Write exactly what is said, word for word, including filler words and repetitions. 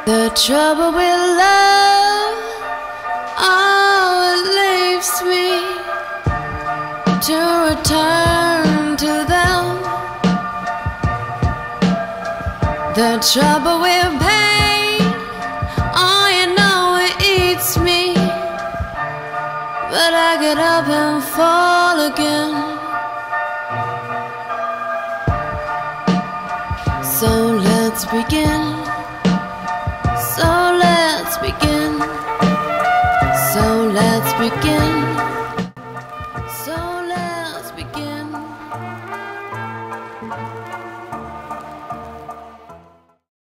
The trouble with love, oh, it leaves me to return to them. The trouble with pain, oh, you know it eats me, but I get up and fall again. So let's begin. So let's begin. So let's begin.